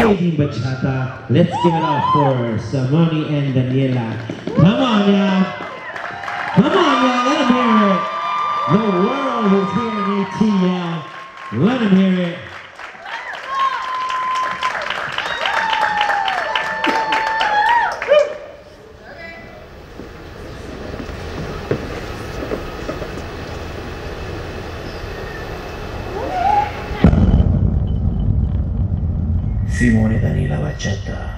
Lady Bachata. Let's give it up for Simone and Daniela. Come on now. Come on now, let them hear it. The world is here in ATL. Let them hear it. Simone e Daniela Bachata.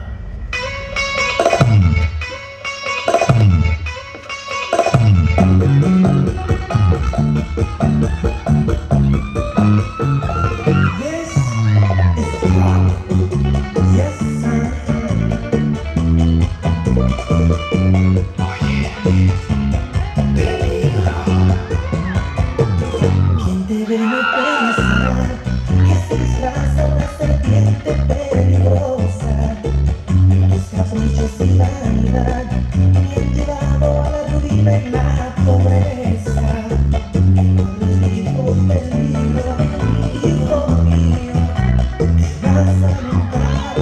This is the rock. Yes, sir. ¿Quién debe no pensar que se disfraza una serpiente peligrosa? Los caprichos y vanidad me han llevado a la ruina y la pobreza. Peligro, peligro, hijo mío, te vas a notar.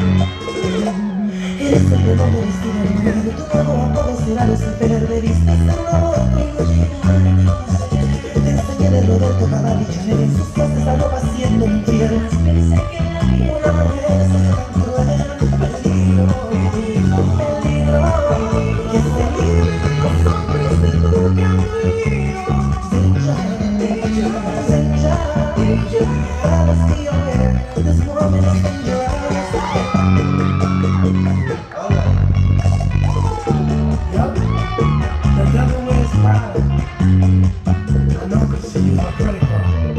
Eres el demonio vestido de negro, tu nuevo apodo será Lucifer. Debiste ser un aborto y no llegar. Te enseñé de Roberto Cavalli Chanel, sus clases arroba siendo un tierno. Pensé que la vida una mujer sería tan cruel. Peligro, peligro, que se libren los hombres de tu camino. This woman is dangerous. Yup, the devil wears Prada. I know because she used my credit card.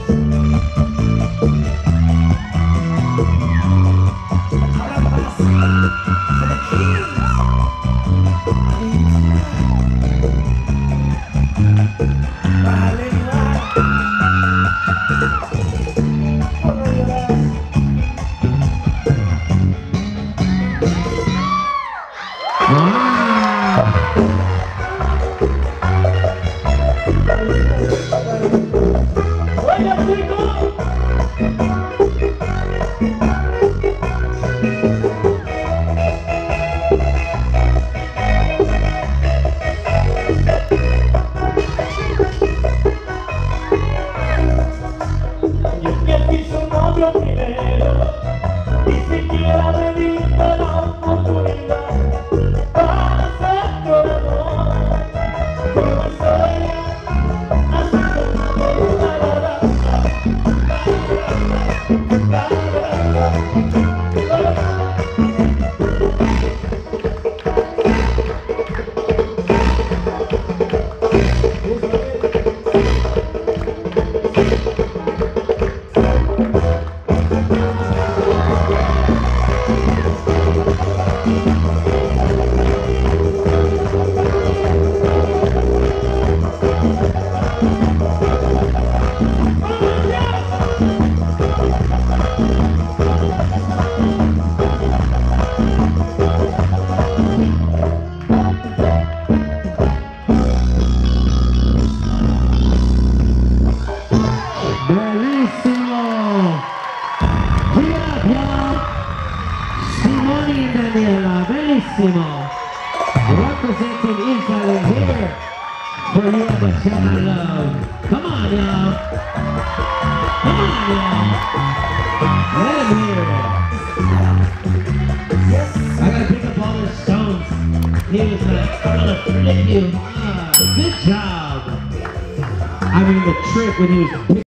Ahora pasa for the keys. Vale, Bellissimo, representing Insider here for you at Bachata Love. Come on, y'all. Come on, y'all. Let him hear it. I gotta pick up all the stones. He was like, I'm gonna flip you. Good job. I mean, the trick when he was